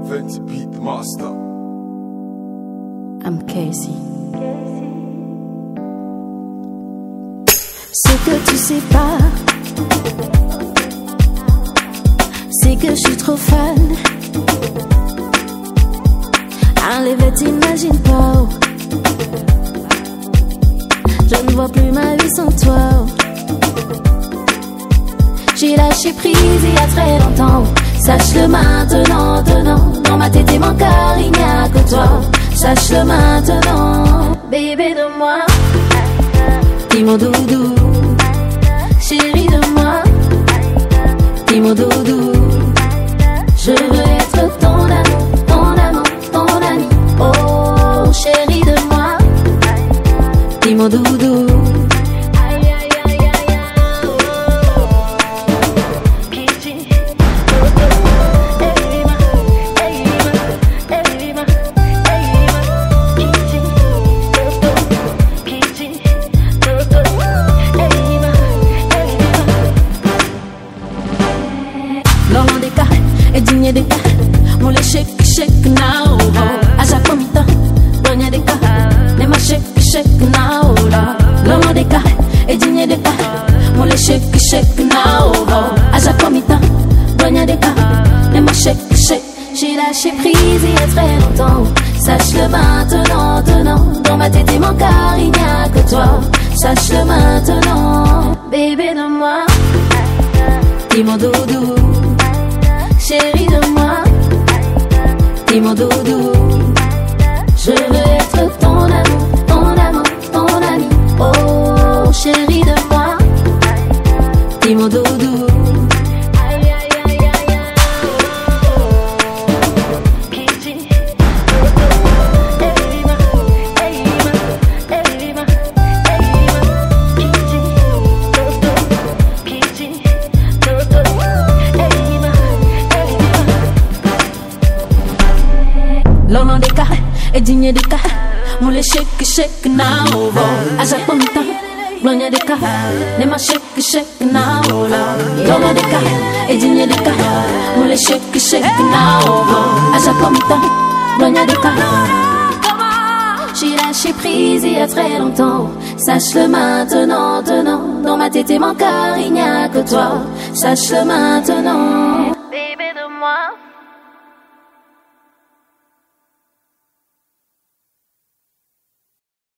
Fenty Beat Master. I'm Casey. Ce que tu sais pas, c'est que je suis trop fan. Allez, t'imagines pas. Je ne vois plus ma vie sans toi. J'ai lâché prise il y a très longtemps. Sache-le maintenant, dans ma tête et mon cœur il n'y a que toi. Sache-le maintenant, bébé de moi. Dis mon doudou, chérie de moi. Dis mon doudou, je veux être ton amour, ton ami. Oh, chérie de moi. Dis mon doudou. Edinye deka, mole shake now. Aja komita, donya deka, nema shake now. Lomo deka, edinye deka, mole shake now. Aja komita, donya deka, nema shake. J'ai lâché prise il y a très longtemps. Sache-le maintenant, dans ma tête et mon cœur il n'y a que toi. Sache-le maintenant, bébé de moi. Dis mon doudou, chérie de moi. Dis mon doudou, je veux être ton amour, ton ami. Oh, chérie de moi. Dis mon doudou. Lono deka, edinye deka, mole shake now. Aja komita, blonya deka, nema shake now. Lono deka, edinye deka, mole shake now. Aja komita, blonya deka. J'ai lâché prise il y a très longtemps. Sache-le maintenant, dans ma tête et mon cœur il n'y a que toi. Sache-le maintenant, bébé de moi.